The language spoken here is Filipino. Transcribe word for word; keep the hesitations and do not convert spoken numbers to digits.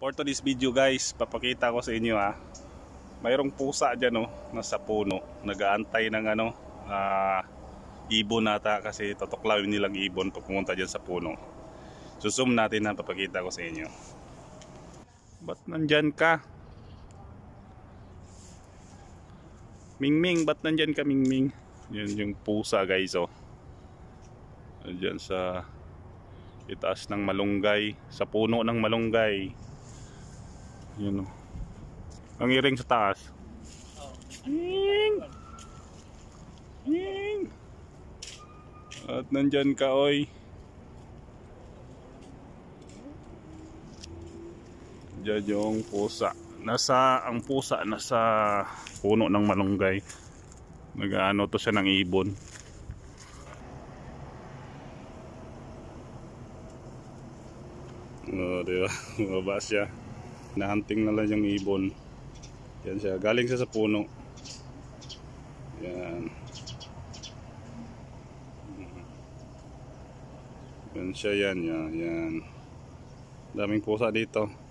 For today's video guys, papakita ko sa inyo ha. Mayroong pusa dyan oh, nasa puno. Nag-aantay ng ano, uh, ibon nata kasi tutuklawin nilang ibon pag pumunta dyan sa puno. Susum natin na papakita ko sa inyo. Ba't nandyan ka? Mingming, ba't nandyan ka Mingming? Yan yung pusa guys oh. Nandyan sa itaas ng malunggay, sa puno ng malunggay. Yun o. Ang iring sa taas. Ing! Ing! At nandyan ka oy. Diyan yung pusa. Nasa, ang pusa nasa puno ng malunggay. Nag-ano to siya ng ibon. O, diba? Mababa siya. Nahunting na lang yung ibon. Yan siya. Galing siya sa puno. Yan. Yan siya yan. Yan. Yan. Daming pusa dito.